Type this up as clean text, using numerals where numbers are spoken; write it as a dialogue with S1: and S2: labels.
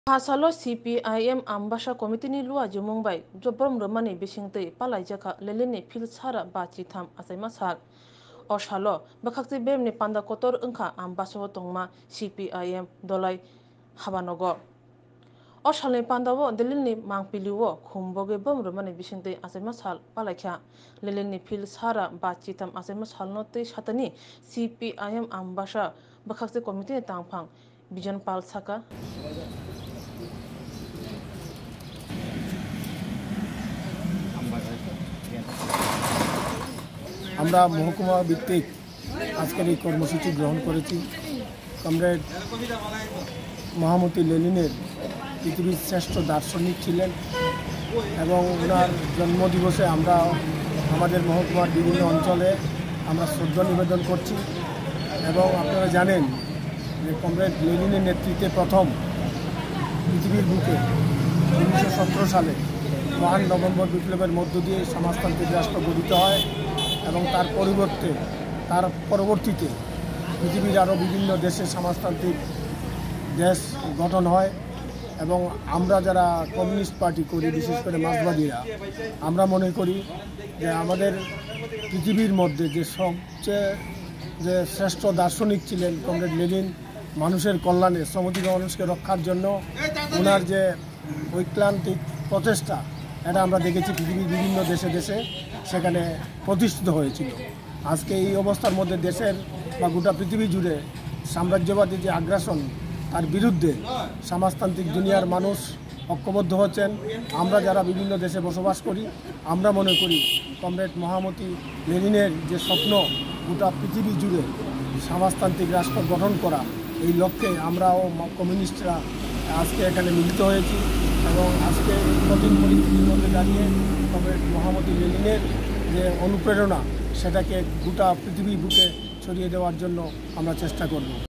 S1: Hasalo CPIM Ambasha Committee ni Lua Jumungbai Jobrom Romani Bishingte Palai Jaka Lelene Phil Sara Bachi Tham Asai Masak Oshalo Bakakti Bem ni Panda Kotor Unka Ambaso Tongma CPIM Dolai Habanogo Oshale Pandawo Delini Mangpiliwo Kumboge Bom Romani Bishingte Asai Masal Palakha Lelene Phil Sara Bachi Tham Asai Masal Note Shatani CPIM Ambasha Bakakti Committee Tangpang Bijan Pal Saka
S2: আমরা মহকুমা ভিত্তিক আজকের এই কর্মসূচি গ্রহণ করেছি। Comrade মহামতি লেনিনের পৃথিবীর শ্রেষ্ঠ দার্শনিক ছিলেন এবং ওনার জন্মদিবসে আমরা আমাদের মহকুমার বিভিন্ন অঞ্চলে আমরা শ্রদ্ধা নিবেদন করছি। এবং আপনারা জানেন যে কমরেড লেনিনের নেতৃত্বে প্রথম পৃথিবীর বুকে 1917 সালে মহান নভেম্বর বিপ্লবের মধ্য দিয়ে সমাজতান্ত্রিক রাষ্ট্র গঠিত হয় এবং তার পরবর্তীতে পৃথিবীর আরও বিভিন্ন দেশে সমাজতান্ত্রিক দেশ গঠন হয়। এবং আমরা যারা কমিউনিস্ট পার্টি করি, বিশেষ করে মার্ক্সবাদীরা, আমরা মনে করি যে আমাদের পৃথিবীর মধ্যে যে শ্রেষ্ঠ দার্শনিক ছিলেন কমরেড লেনিন, মানুষের কল্যাণে, শ্রমজীবী মানুষকে রক্ষার জন্য ওনার যে ঐক্লান্তিক প্রচেষ্টা, এটা আমরা দেখেছি পৃথিবীর বিভিন্ন দেশে সেখানে প্রতিষ্ঠিত হয়েছিল। আজকে এই অবস্থার মধ্যে দেশের বা গোটা পৃথিবী জুড়ে সাম্রাজ্যবাদী যে আগ্রাসন, তার বিরুদ্ধে সমাজতান্ত্রিক দুনিয়ার মানুষ ঐক্যবদ্ধ হচ্ছেন। আমরা যারা বিভিন্ন দেশে বসবাস করি, আমরা মনে করি কমরেড মহামতি লেনিনের যে স্বপ্ন গোটা পৃথিবী জুড়ে সমাজতান্ত্রিক রাষ্ট্র গঠন করা, এই লক্ষ্যে আমরাও কমিউনিস্টরা আজকে এখানে মিলিত হয়েছি। এবং আজকে এই কঠিন পরিস্থিতির মধ্যে দাঁড়িয়ে কমরেড মহামতি লেনিনের যে অনুপ্রেরণা, সেটাকে গোটা পৃথিবী বুকে ছড়িয়ে দেওয়ার জন্য আমরা চেষ্টা করব।